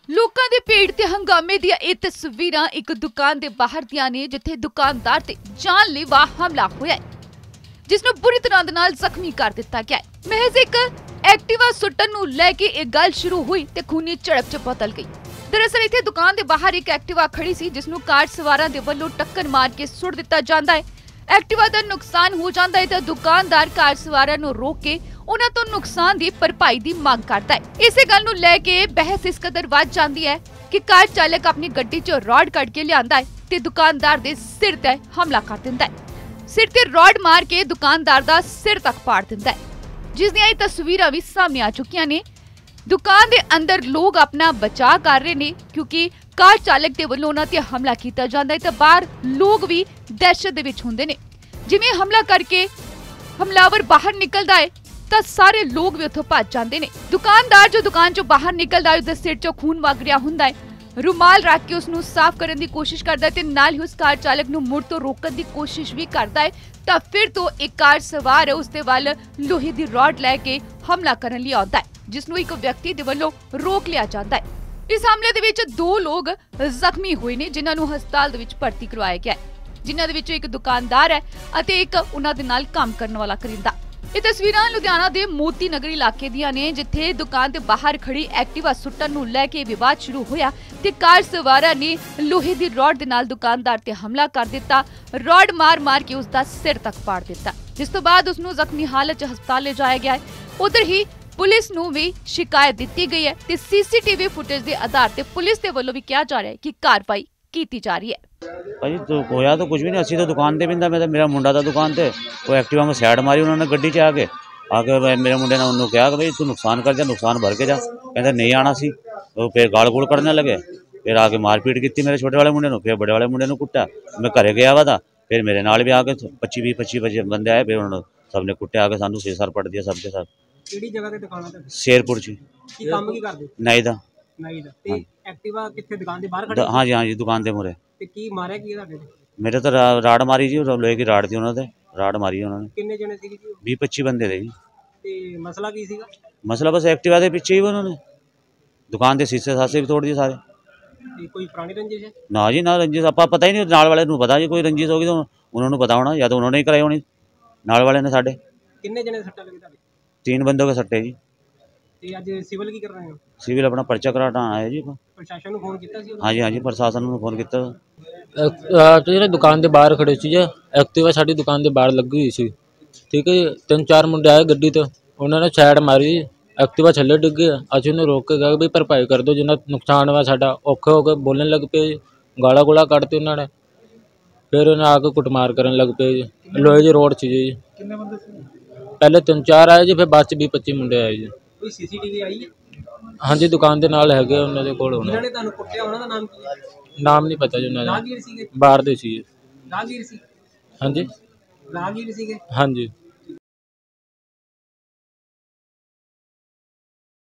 ਲੋਕਾਂ ਦੇ ਭੀੜ ਤੇ ਹੰਗਾਮੇ ਦੀਆਂ ਇਹ ਤਸਵੀਰਾਂ ਇੱਕ ਦੁਕਾਨ ਦੇ ਬਾਹਰ ਦੀਆਂ ਨੇ ਜਿੱਥੇ ਦੁਕਾਨਦਾਰ ਤੇ ਜਾਨਲੇਵਾ ਹਮਲਾ ਹੋਇਆ ਹੈ ਜਿਸ ਨੂੰ ਬੁਰੀ ਤਰ੍ਹਾਂ ਦੇ ਨਾਲ ਜ਼ਖਮੀ ਕਰ ਦਿੱਤਾ ਗਿਆ ਹੈ। ਮਹਿਜ਼ ਇੱਕ ਐਕਟਿਵਾ ਸੁੱਟਣ ਨੂੰ ਲੈ ਕੇ ਇਹ ਗੱਲ ਸ਼ੁਰੂ ਹੋਈ ਤੇ ਖੂਨੀ ਝੜਪ 'ਚ ਬਦਲ ਗਈ। ਦਰਅਸਲ ਇੱਥੇ ਦੁਕਾਨ ਦੇ ਬਾਹਰ ਇੱਕ ਐਕਟਿਵਾ ਖੜੀ ਸੀ ਜਿਸ ਨੂੰ ਕਾਰ ਸਵਾਰਾਂ ਦੇ ਵੱਲੋਂ ਟੱਕਰ ਮਾਰ ਕੇ ਸੁੱਟ ਦਿੱਤਾ ਜਾਂਦਾ ਹੈ। ਐਕਟਿਵਾ ਦਾ ਨੁਕਸਾਨ ਹੋ ਜਾਂਦਾ ਹੈ ਤਾਂ ਦੁਕਾਨਦਾਰ ਕਾਰ ਸਵਾਰਾਂ ਨੂੰ ਰੋਕ ਕੇ ਉਹਨਾਂ ਤੋਂ ਨੁਕਸਾਨ ਦੀ ਭਰਪਾਈ ਦੀ ਮੰਗ ਕਰਦਾ ਹੈ। ਇਸੇ ਗੱਲ ਨੂੰ ਲੈ ਕੇ ਬਹਿਸ ਇਸ ਕਦਰ ਵੱਧ ਜਾਂਦੀ ਹੈ ਕਿ ਕਾਰ ਚਾਲਕ ਆਪਣੀ ਗੱਡੀ 'ਚੋਂ ਰੋਡ ਕੱਢ ਕੇ ਲਿਆਂਦਾ ਹੈ ਤੇ ਦੁਕਾਨਦਾਰ ਦੇ ਸਿਰ ਤੇ ਹਮਲਾ ਕਰ ਦਿੰਦਾ ਹੈ। ਸਿਰ ਤੇ ਰੋਡ ਮਾਰ ਕੇ ਦੁਕਾਨਦਾਰ ਦਾ ਸਿਰ ਤੱਕ ਪਾੜ ਦਿੰਦਾ ਹੈ ਜਿਸ ਦੀਆਂ ਇਹ ਤਸਵੀਰਾਂ ਵੀ ਸਾਹਮਣੇ ਆ ਚੁੱਕੀਆਂ ਨੇ। ਦੁਕਾਨ ਦੇ ਅੰਦਰ ਲੋਕ ਆਪਣਾ ਬਚਾਅ ਕਰ ਰਹੇ ਨੇ ਕਿਉਂਕਿ ਕਾਰ ਚਾਲਕ ਦੇ ਵੱਲੋਂ ਉਹਨਾਂ ਤੇ ਹਮਲਾ ਕੀਤਾ ਜਾਂਦਾ ਹੈ ਤਾਂ ਬਾਹਰ ਲੋਕ ਵੀ ਦਹਿਸ਼ਤ ਦੇ ਵਿੱਚ ਹੁੰਦੇ ਨੇ। ਜਿਵੇਂ ਹਮਲਾ ਕਰਕੇ ਹਮਲਾਵਰ ਬਾਹਰ ਨਿਕਲਦਾ ਹੈ ਤਾਂ ਸਾਰੇ ਲੋਕ ਵੀ ਉੱਥੋਂ ਭੱਜ ਜਾਂਦੇ ਨੇ। ਦੁਕਾਨਦਾਰ ਜੋ ਦੁਕਾਨ ਚੋਂ ਬਾਹਰ ਨਿਕਲਦਾ ਹੈ ਉਹਦੇ ਸਿਰ ਚੋਂ ਖੂਨ ਵਗ ਰਿਹਾ ਹੁੰਦਾ ਹੈ। ਰੁਮਾਲ ਰੱਖ ਕੇ ਉਸ ਨੂੰ ਸਾਫ਼ ਕਰਨ ਦੀ ਕੋਸ਼ਿਸ਼ ਕਰਦਾ ਹੈ ਤੇ ਨਾਲ ਹੀ ਉਸ ਕਾਰ ਚਾਲਕ ਨੂੰ ਮੁੜ ਤੋਂ ਰੋਕਣ ਦੀ ਕੋਸ਼ਿਸ਼ ਵੀ ਕਰਦਾ ਹੈ ਤਾਂ ਫਿਰ ਤੋਂ ਇੱਕ ਕਾਰ ਸਵਾਰ ਉਸ ਦੇ ਵੱਲ ਲੋਹੇ ਦੀ ਰੋਡ ਲੈ ਕੇ ਹਮਲਾ ਕਰਨ ਲਈ ਆਉਂਦਾ ਹੈ ਜਿਸ ਨੂੰ ਇੱਕ ਵਿਅਕਤੀ ਦੇ ਵੱਲੋਂ ਰੋਕ ਲਿਆ ਜਾਂਦਾ ਹੈ। ਇਸ ਹਮਲੇ ਦੇ ਵਿੱਚ 2 ਲੋਕ ਜ਼ਖਮੀ ਹੋਏ ਨੇ ਜਿਨ੍ਹਾਂ ਨੂੰ ਹਸਪਤਾਲ ਦੇ ਵਿੱਚ ਭਰਤੀ ਕਰਵਾਇਆ ਗਿਆ ਹੈ ਜਿਨ੍ਹਾਂ ਦੇ ਵਿੱਚੋਂ ਇੱਕ ਦੁਕਾਨਦਾਰ ਹੈ ਅਤੇ ਇੱਕ ਉਹਨਾਂ ਦੇ ਨਾਲ ਕੰਮ ਕਰਨ ਵਾਲਾ ਕਰਿੰਦਾ। ਇਹ ਤਸਵੀਰਾਂ ਲੁਧਿਆਣਾ ਦੇ ਮੋਤੀ ਨਗਰ ਇਲਾਕੇ ਦੀਆਂ ਨੇ ਜਿੱਥੇ ਦੁਕਾਨ ਦੇ ਬਾਹਰ ਖੜੀ ਐਕਟਿਵਾ ਸੁੱਟਣ ਨੂੰ ਲੈ ਕੇ ਵਿਵਾਦ ਸ਼ੁਰੂ ਹੋਇਆ ਤੇ ਕਾਰ ਸਵਾਰਾਂ ਨੇ ਲੋਹੇ ਦੀ ਰੋਡ ਦੇ ਨਾਲ ਦੁਕਾਨਦਾਰ ਤੇ ਹਮਲਾ ਕਰ ਦਿੱਤਾ। ਰੋਡ ਮਾਰ ਕੇ ਉਸ ਦਾ ਸਿਰ ਤੱਕ ਪਾੜ ਦਿੱਤਾ ਜਿਸ ਤੋਂ ਬਾਅਦ ਉਸ ਨੂੰ ਜ਼ਖਮੀ ਹਾਲਤ 'ਚ ਹਸਪਤਾਲ ਲਿਜਾਇਆ ਗਿਆ ਹੈ। ਉਧਰ ਹੀ ਪੁਲਿਸ ਨੂੰ ਵੀ ਸ਼ਿਕਾਇਤ ਦਿੱਤੀ ਗਈ ਹੈ ਤੇ ਸੀਸੀਟੀਵੀ ਫੁਟੇਜ ਦੇ ਆਧਾਰ ਤੇ ਪੁਲਿਸ ਦੇ ਵੱਲੋਂ ਵੀ ਕਿਹਾ ਜਾ ਰਿਹਾ ਹੈ ਕਿ ਕਾਰਵਾਈ ਕੀਤੀ ਜਾ ਰਹੀ है। भाई तो होया तो कुछ भी नहीं, असी तो दुकान पे भी था, मेरा मुंडा था दुकान पे, वो एक्टिवा में साइड मारी उन्होंने गड्डी च आके मेरे मुंडे ने उन्होंने कहा कि भाई तू नुकसान कर जा, नुकसान भर के जा, कहते नहीं आना सी। तो फिर गाल गूड़ करने लगे, फिर आके मारपीट की मेरे छोटे वाले मुंडे ने, फिर बड़े वाले मुंडे ने कुट्टा। मैं घरे गया हुआ था, फिर मेरे नाल भी आके 25 बंदे आए, फिर उन्होंने सबने कुट्टे आके सानू सिर सर पट दिया सबके साथ। ਕਿਹੜੀ ਜਗ੍ਹਾ ਤੇ ਦੁਕਾਨ ਹੈ? शेरपुर ची। ਕੀ ਕੰਮ ਕੀ ਕਰਦੇ? नाई दा। ਨਾਈ ਦਾ। ਤੇ ਐਕਟਿਵਾ ਕਿੱਥੇ ਦੁਕਾਨ ਦੇ ਬਾਹਰ ਖੜੀ? हाँ जी दुकान दे मुरे। ਤੇ ਕੀ ਮਾਰਿਆ ਕੀ ਤੁਹਾਡੇ ਤੇ? मेरे तो राड़ मारी जी, लोहे की राड़ थी उन्होंने, राड़ मारी उन्होंने। ਕਿੰਨੇ ਜਣੇ ਸੀਗੇ ਜੀ? 20-25 बंदे थे जी। ਤੇ ਮਸਲਾ ਕੀ ਸੀਗਾ? मसला बस एक्टिवा के पीछे ही उन्होंने दुकान के शीशे सासे भी तोड़ दिए सारे। ਤੇ ਕੋਈ ਪੁਰਾਣੀ ਰੰਜਿਸ਼ ਹੈ? ना जी ना रंजिश, आप पता ही नहीं, नाल वाले नूं पता जी कोई रंजिश होगी तो उन्होंने पता होना, या तो उन्होंने ही कराई होनी नाल वाले ने साडे। ਕਿੰਨੇ ਜਣੇ ਸੱਟਾਂ ਲੱਗੇ ਤੁਹਾਡੇ? 3 बंदों के सट्टे जी। ਤੇ ਅੱਜ ਸਿਵਲ ਕੀ ਕਰ ਰਹੇ ਹੋ? सिविल अपना पर्चा कराना आया जी। ਪ੍ਰਸ਼ਾਸਨ ਨੂੰ ਫੋਨ ਕੀਤਾ ਸੀ? हाँ जी प्रशासन ने फोन किया। ਜਿਹੜੇ ਦੁਕਾਨ ਦੇ ਬਾਹਰ ਖੜੇ ਸੀ ਜੀ, ਐਕਟਿਵਾ ਸਾਡੀ ਦੁਕਾਨ ਦੇ ਬਾਹਰ ਲੱਗੀ ਹੋਈ ਸੀ, ਠੀਕ ਹੈ ਜੀ। 3-4 ਮੁੰਡੇ ਆਏ ਗੱਡੀ ਤੇ, ਉਹਨਾਂ ਨੇ ਸਾਈਡ ਮਾਰੀ, ਐਕਟਿਵਾ ਥੱਲੇ ਡਿੱਗ ਗਈ। ਅਸੀਂ ਉਹਨੂੰ ਰੋਕ ਕੇ ਗਏ ਵੀ ਭਰਪਾਈ ਕਰ ਦਿਓ ਜਿੰਨਾ ਨੁਕਸਾਨ ਹੋਇਆ ਸਾਡਾ। ਔਖੇ ਹੋ ਕੇ ਬੋਲਣ ਲੱਗ ਪਏ, ਗਾਲਾਂ ਗੂਲਾਂ ਕੱਢਤੀ ਉਹਨਾਂ ਨੇ। ਫਿਰ ਉਹਨਾਂ ਆ ਕੇ ਕੁੱਟਮਾਰ ਕਰਨ ਲੱਗ ਪਏ ਜੀ। ਲੋਹੇ ਦੀ ਰੋਡ ਸੀ ਜੀ। ਕਿੰਨੇ ਬੰਦੇ ਸੀ? ਪਹਿਲੇ 3-4 ਆਏ ਜੀ, ਫਿਰ ਬਾਅਦ 'ਚ 20-25 ਮੁੰਡੇ ਆਏ ਜੀ। ਕੋਈ ਸੀਸੀਟੀਵੀ ਆਈ ਹੈ? ਹਾਂਜੀ ਦੁਕਾਨ ਦੇ ਨਾਲ ਹੈਗੇ ਉਹਨਾਂ ਦੇ ਕੋਲ। ਜਿਨ੍ਹਾਂ ਨੇ ਤੁਹਾਨੂੰ ਕੁੱਟਿਆ ਉਹਨਾਂ ਦਾ ਨਾਮ ਕੀ ਹੈ? ਨਾਮ ਨਹੀਂ ਪਤਾ ਜੀ ਉਹਨਾਂ ਦਾ। ਰਾਹਗੀਰ ਸੀਗੇ? ਬਾਹਰ ਦੇ ਸੀ। ਰਾਹਗੀਰ ਸੀ? ਹਾਂਜੀ ਰਾਹਗੀਰ ਸੀਗੇ? ਹਾਂਜੀ।